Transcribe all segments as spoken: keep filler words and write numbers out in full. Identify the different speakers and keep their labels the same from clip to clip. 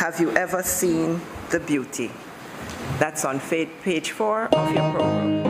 Speaker 1: Have you ever seen the beauty? That's on page four of your program.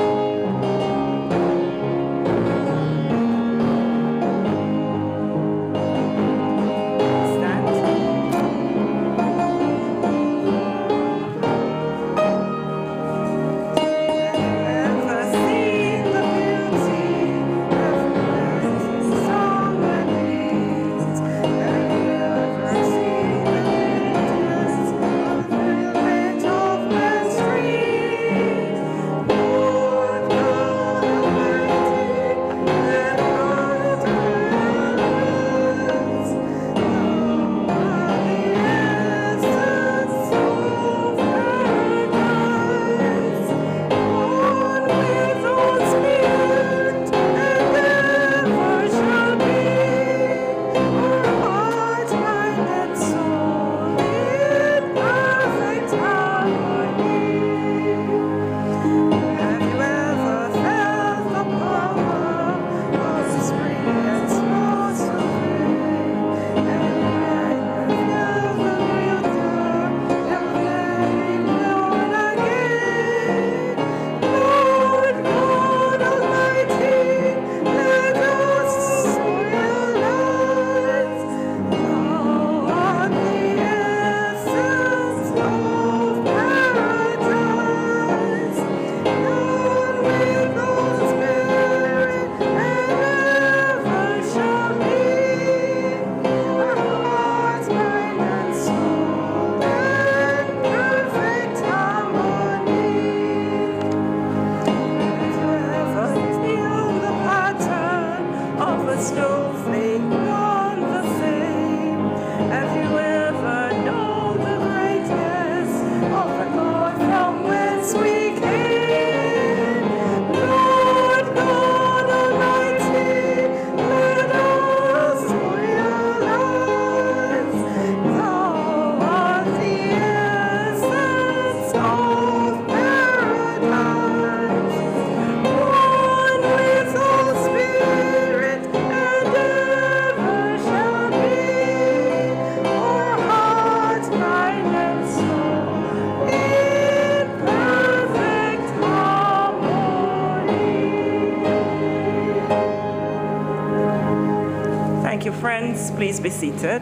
Speaker 1: Friends, please be seated.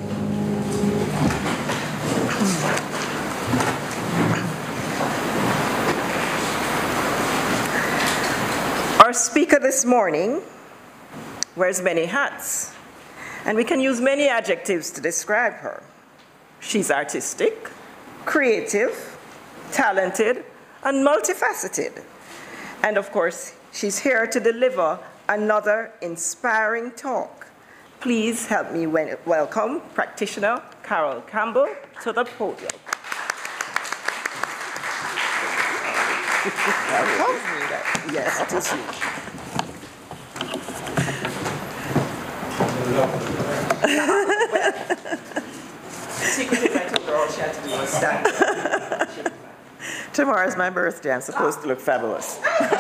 Speaker 1: Our speaker this morning wears many hats, and we can use many adjectives to describe her. She's artistic, creative, talented, and multifaceted. And of course, she's here to deliver another inspiring talk. Please help me welcome practitioner Carol Campbell to the podium. Welcome. Yes, it is you. Secretly, I told her all she had to do was stand. Tomorrow's my birthday. I'm supposed to look fabulous.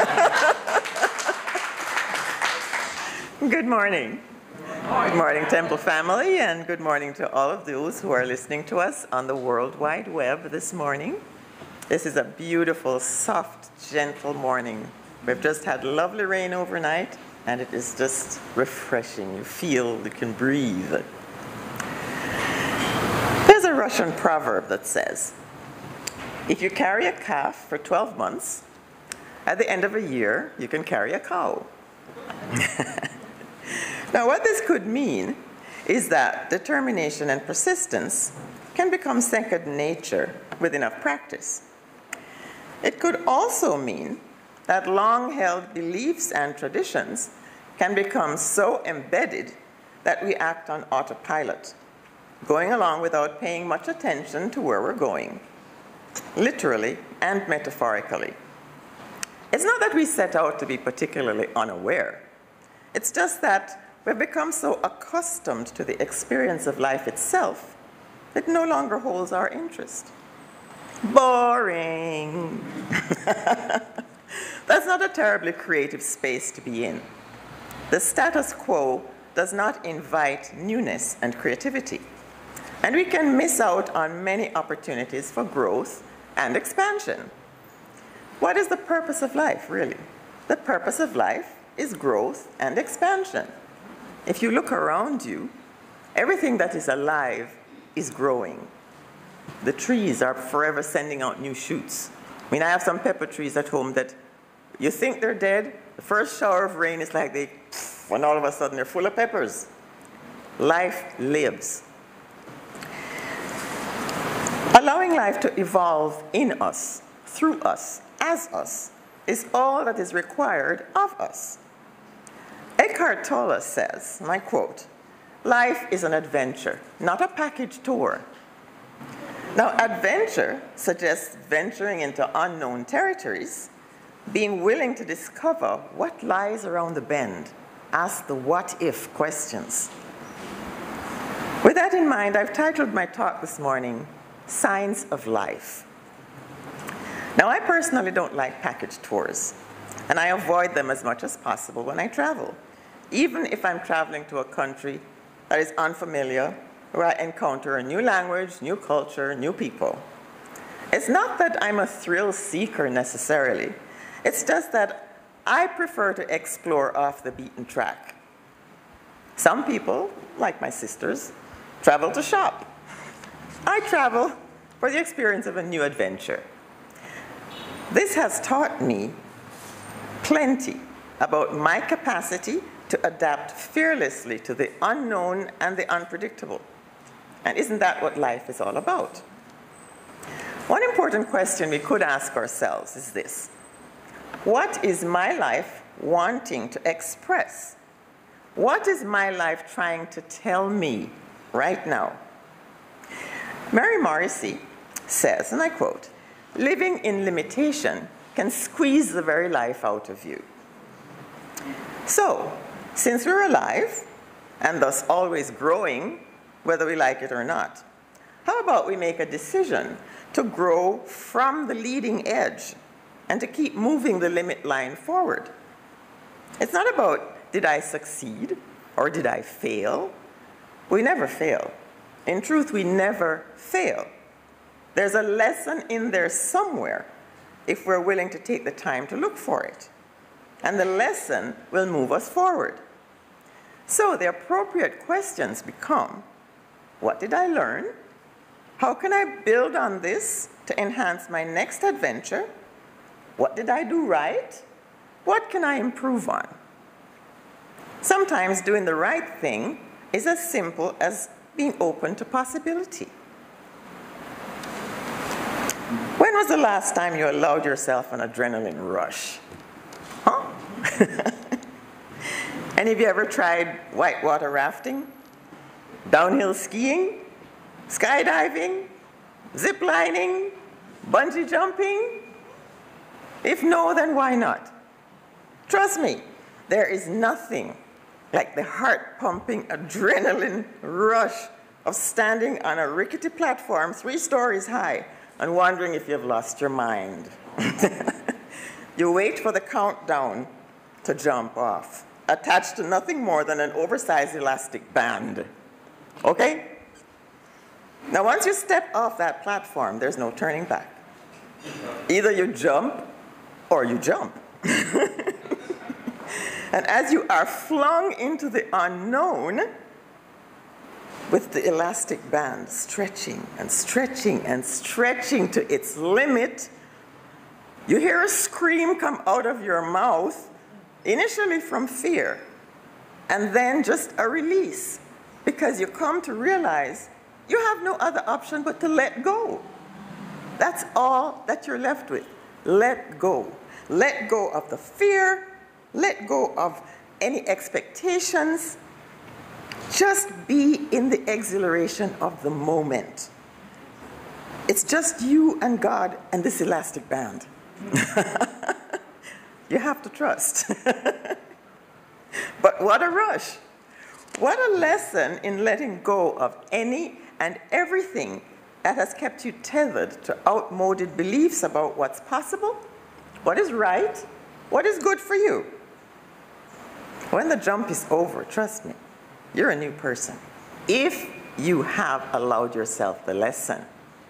Speaker 1: Good morning. Good morning, Temple family, and good morning to all of those who are listening to us on the World Wide Web this morning. This is a beautiful, soft, gentle morning. We've just had lovely rain overnight, and it is just refreshing. You feel you can breathe. There's a Russian proverb that says, if you carry a calf for twelve months, at the end of a year, you can carry a cow. Now, what this could mean is that determination and persistence can become second nature with enough practice. It could also mean that long-held beliefs and traditions can become so embedded that we act on autopilot, going along without paying much attention to where we're going, literally and metaphorically. It's not that we set out to be particularly unaware. It's just that we've become so accustomed to the experience of life itself that it no longer holds our interest. Boring. That's not a terribly creative space to be in. The status quo does not invite newness and creativity. And we can miss out on many opportunities for growth and expansion. What is the purpose of life, really? The purpose of life is growth and expansion. If you look around you, everything that is alive is growing. The trees are forever sending out new shoots. I mean, I have some pepper trees at home that you think they're dead. The first shower of rain is like they, when all of a sudden they're full of peppers. Life lives. Allowing life to evolve in us, through us, as us, is all that is required of us. Eckhart Tolle says, and I quote, "Life is an adventure, not a package tour." Now, adventure suggests venturing into unknown territories, being willing to discover what lies around the bend, ask the what-if questions. With that in mind, I've titled my talk this morning, Signs of Life. Now, I personally don't like package tours, and I avoid them as much as possible when I travel, even if I'm traveling to a country that is unfamiliar, where I encounter a new language, new culture, new people. It's not that I'm a thrill seeker necessarily. It's just that I prefer to explore off the beaten track. Some people, like my sisters, travel to shop. I travel for the experience of a new adventure. This has taught me plenty about my capacity to adapt fearlessly to the unknown and the unpredictable. And isn't that what life is all about? One important question we could ask ourselves is this: what is my life wanting to express? What is my life trying to tell me right now? Mary Morrissey says, and I quote, "Living in limitation can squeeze the very life out of you." So, since we're alive, and thus always growing, whether we like it or not, how about we make a decision to grow from the leading edge and to keep moving the limit line forward? It's not about, did I succeed or did I fail? We never fail. In truth, we never fail. There's a lesson in there somewhere if we're willing to take the time to look for it. And the lesson will move us forward. So the appropriate questions become, what did I learn? How can I build on this to enhance my next adventure? What did I do right? What can I improve on? Sometimes doing the right thing is as simple as being open to possibility. When was the last time you allowed yourself an adrenaline rush? Huh? Any of you ever tried whitewater rafting, downhill skiing, skydiving, zip lining, bungee jumping? If no, then why not? Trust me, there is nothing like the heart-pumping adrenaline rush of standing on a rickety platform three stories high and wondering if you've lost your mind. You wait for the countdown to jump off, attached to nothing more than an oversized elastic band. Okay? Now, once you step off that platform, there's no turning back. Either you jump or you jump. And as you are flung into the unknown, with the elastic band stretching and stretching and stretching to its limit, you hear a scream come out of your mouth, initially from fear, and then just a release, because you come to realize you have no other option but to let go. That's all that you're left with. Let go. Let go of the fear. Let go of any expectations. Just be in the exhilaration of the moment. It's just you and God and this elastic band. You have to trust. But what a rush. What a lesson in letting go of any and everything that has kept you tethered to outmoded beliefs about what's possible, what is right, what is good for you. When the jump is over, trust me, you're a new person. If you have allowed yourself the lesson.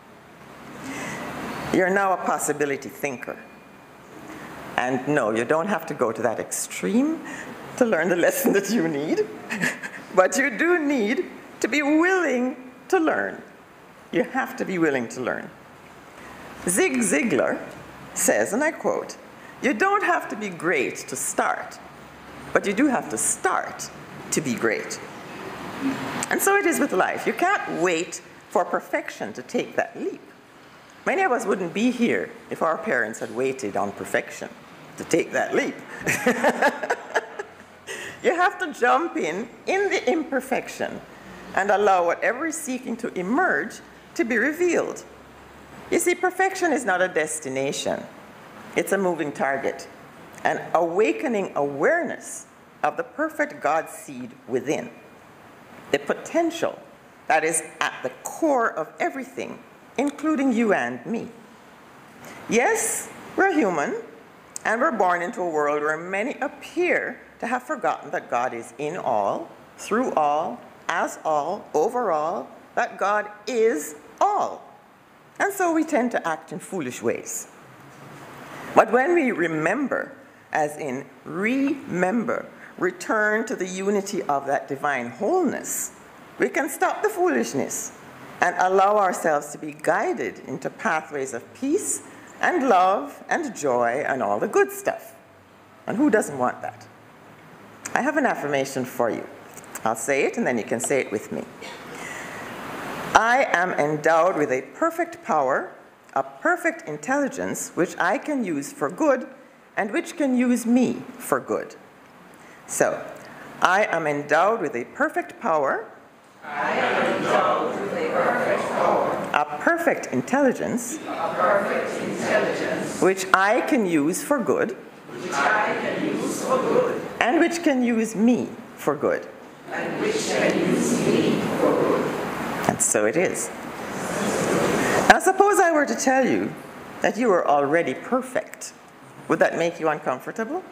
Speaker 1: You're now a possibility thinker. And no, you don't have to go to that extreme to learn the lesson that you need, but you do need to be willing to learn. You have to be willing to learn. Zig Ziglar says, and I quote, "You don't have to be great to start, but you do have to start to be great." And so it is with life. You can't wait for perfection to take that leap. Many of us wouldn't be here if our parents had waited on perfection to take that leap. You have to jump in in the imperfection and allow whatever is seeking to emerge to be revealed. You see, perfection is not a destination. It's a moving target, an awakening awareness of the perfect God seed within, the potential that is at the core of everything, including you and me. Yes, we're human, and we're born into a world where many appear to have forgotten that God is in all, through all, as all, over all, that God is all. And so we tend to act in foolish ways. But when we remember, as in remember, return to the unity of that divine wholeness, we can stop the foolishness and allow ourselves to be guided into pathways of peace and love and joy and all the good stuff. And who doesn't want that? I have an affirmation for you. I'll say it and then you can say it with me. I am endowed with a perfect power, a perfect intelligence, which I can use for good and which can use me for good. So, I am endowed with a perfect power,
Speaker 2: I am endowed with a perfect power,
Speaker 1: a perfect intelligence,
Speaker 2: a perfect intelligence,
Speaker 1: which I can use for good,
Speaker 2: which I can use for good,
Speaker 1: and which can use me for good.
Speaker 2: and which can use me for good.
Speaker 1: And so it is. Now suppose I were to tell you that you were already perfect. Would that make you uncomfortable?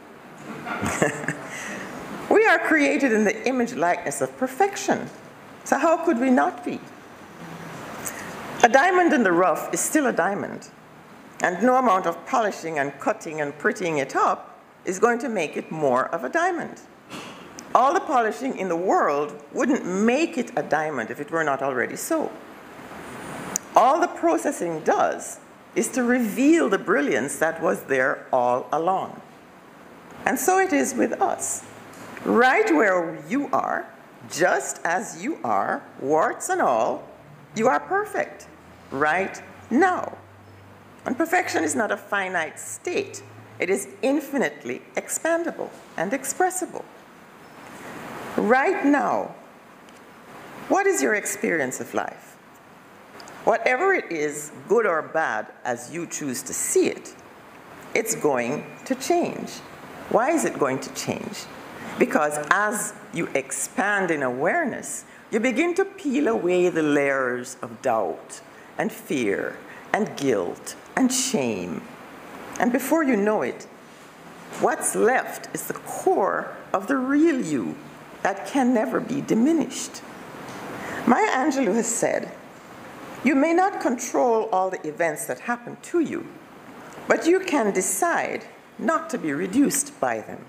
Speaker 1: We are created in the image likeness of perfection. So how could we not be? A diamond in the rough is still a diamond. And no amount of polishing and cutting and prettying it up is going to make it more of a diamond. All the polishing in the world wouldn't make it a diamond if it were not already so. All the processing does is to reveal the brilliance that was there all along. And so it is with us. Right where you are, just as you are, warts and all, you are perfect right now. And perfection is not a finite state. It is infinitely expandable and expressible. Right now, what is your experience of life? Whatever it is, good or bad, as you choose to see it, it's going to change. Why is it going to change? Because as you expand in awareness, you begin to peel away the layers of doubt and fear and guilt and shame. And before you know it, what's left is the core of the real you that can never be diminished. Maya Angelou has said, "You may not control all the events that happen to you, but you can decide not to be reduced by them."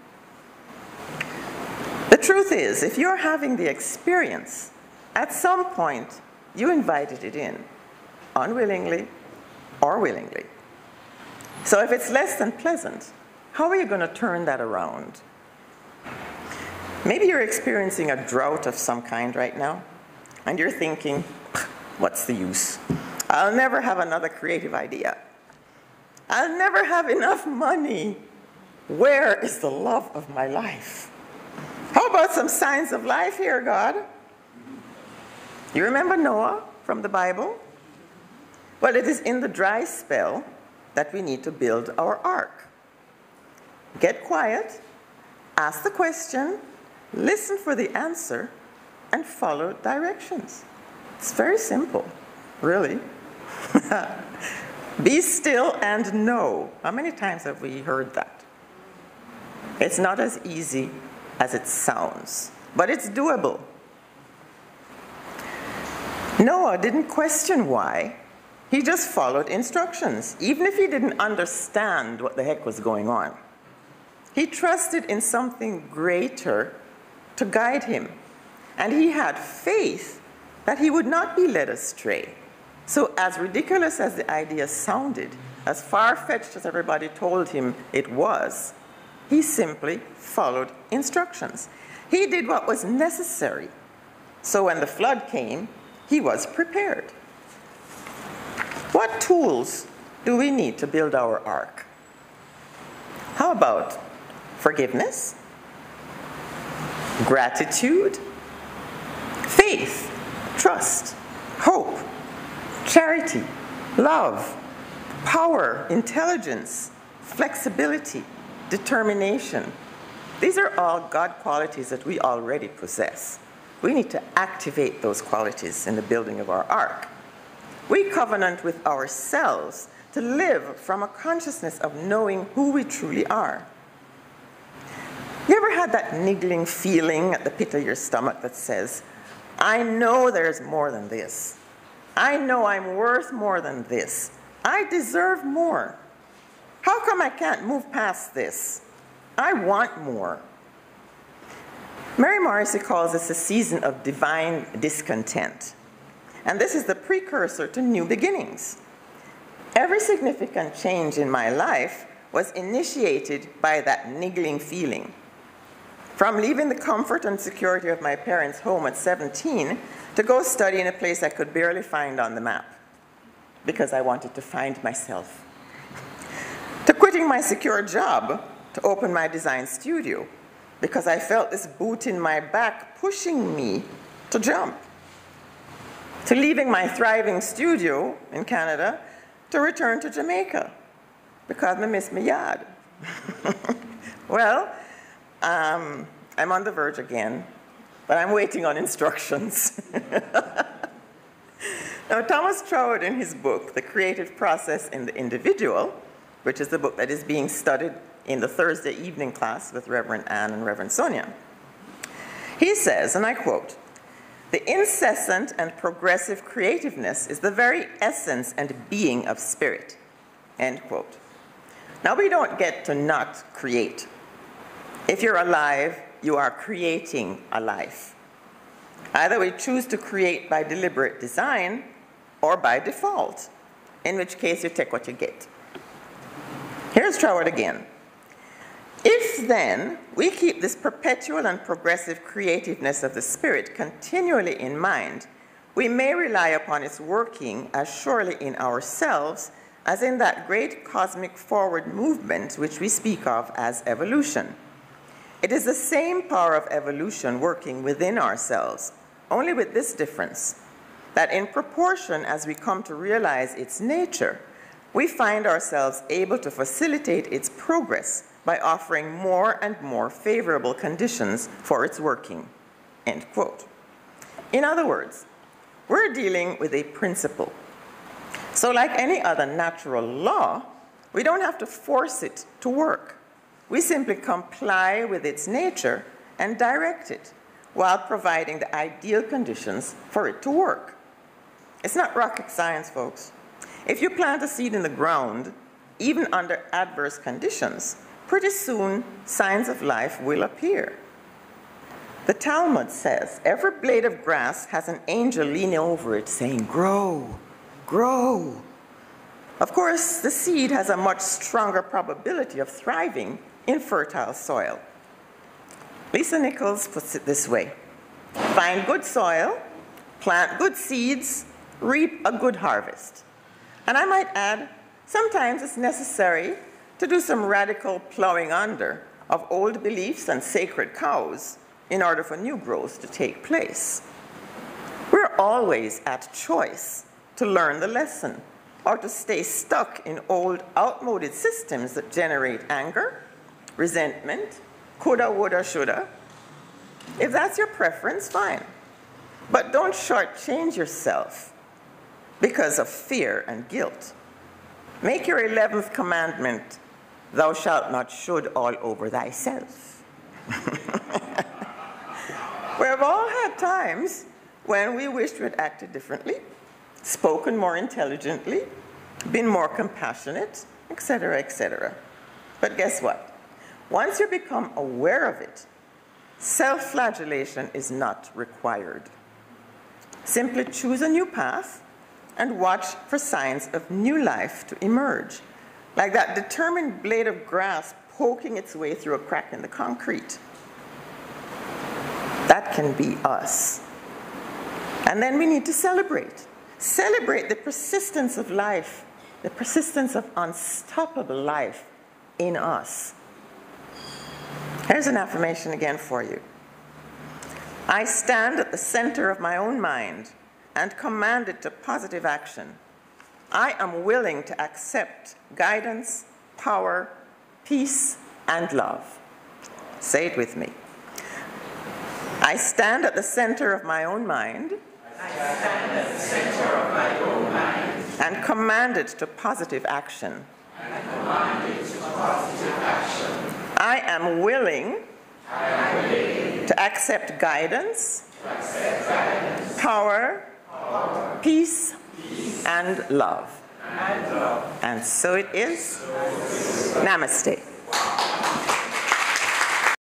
Speaker 1: The truth is, if you're having the experience, at some point you invited it in, unwillingly or willingly. So if it's less than pleasant, how are you going to turn that around? Maybe you're experiencing a drought of some kind right now, and you're thinking, what's the use? I'll never have another creative idea. I'll never have enough money. Where is the love of my life? How about some signs of life here, God? You remember Noah from the Bible? Well, it is in the dry spell that we need to build our ark. Get quiet, ask the question, listen for the answer, and follow directions. It's very simple, really. Be still and know. How many times have we heard that? It's not as easy as it sounds, but it's doable. Noah didn't question why. He just followed instructions, even if he didn't understand what the heck was going on. He trusted in something greater to guide him, and he had faith that he would not be led astray. So as ridiculous as the idea sounded, as far-fetched as everybody told him it was, he simply followed instructions. He did what was necessary. So when the flood came, he was prepared. What tools do we need to build our ark? How about forgiveness, gratitude, faith, trust, hope, charity, love, power, intelligence, flexibility, determination? These are all God qualities that we already possess. We need to activate those qualities in the building of our ark. We covenant with ourselves to live from a consciousness of knowing who we truly are. You ever had that niggling feeling at the pit of your stomach that says, I know there's more than this. I know I'm worth more than this. I deserve more. How come I can't move past this? I want more. Mary Morrissey calls this a season of divine discontent. And this is the precursor to new beginnings. Every significant change in my life was initiated by that niggling feeling. From leaving the comfort and security of my parents' home at seventeen to go study in a place I could barely find on the map because I wanted to find myself. To quitting my secure job to open my design studio because I felt this boot in my back pushing me to jump. To leaving my thriving studio in Canada to return to Jamaica because I miss my yard. Well, um, I'm on the verge again, but I'm waiting on instructions. Now, Thomas Troward, in his book, The Creative Process in the Individual, which is the book that is being studied in the Thursday evening class with Reverend Ann and Reverend Sonia, he says, and I quote, "The incessant and progressive creativeness is the very essence and being of spirit," end quote. Now, we don't get to not create. If you're alive, you are creating a life. Either we choose to create by deliberate design or by default, in which case you take what you get. Here's Troward again. If then we keep this perpetual and progressive creativeness of the spirit continually in mind, we may rely upon its working as surely in ourselves as in that great cosmic forward movement which we speak of as evolution. It is the same power of evolution working within ourselves, only with this difference, that in proportion as we come to realize its nature, we find ourselves able to facilitate its progress by offering more and more favorable conditions for its working, end quote. In other words, we're dealing with a principle. So like any other natural law, we don't have to force it to work. We simply comply with its nature and direct it while providing the ideal conditions for it to work. It's not rocket science, folks. If you plant a seed in the ground, even under adverse conditions, pretty soon signs of life will appear. The Talmud says, every blade of grass has an angel leaning over it saying, grow, grow. Of course, the seed has a much stronger probability of thriving in fertile soil. Lisa Nichols puts it this way: find good soil, plant good seeds, reap a good harvest. And I might add, sometimes it's necessary to do some radical plowing under of old beliefs and sacred cows in order for new growth to take place. We're always at choice to learn the lesson or to stay stuck in old, outmoded systems that generate anger, resentment, coulda, woulda, shoulda. If that's your preference, fine. But don't shortchange yourself because of fear and guilt. Make your eleventh commandment, thou shalt not should, all over thyself. We have all had times when we wished we had acted differently, spoken more intelligently, been more compassionate, et cetera, et cetera. But guess what? Once you become aware of it, self-flagellation is not required. Simply choose a new path and watch for signs of new life to emerge, like that determined blade of grass poking its way through a crack in the concrete. That can be us. And then we need to celebrate. Celebrate the persistence of life, the persistence of unstoppable life in us. Here's an affirmation again for you. I stand at the center of my own mind and command it to positive action. I am willing to accept guidance, power, peace, and love. Say it with me. I stand at the center of my own mind.
Speaker 2: I stand at the center of my own mind.
Speaker 1: And command it to positive action.
Speaker 2: And command it to positive action.
Speaker 1: I am willing,
Speaker 2: I am willing
Speaker 1: to accept guidance,
Speaker 2: to accept guidance,
Speaker 1: power,
Speaker 2: power,
Speaker 1: peace,
Speaker 2: peace,
Speaker 1: and love.
Speaker 2: and love.
Speaker 1: And so it is. Namaste.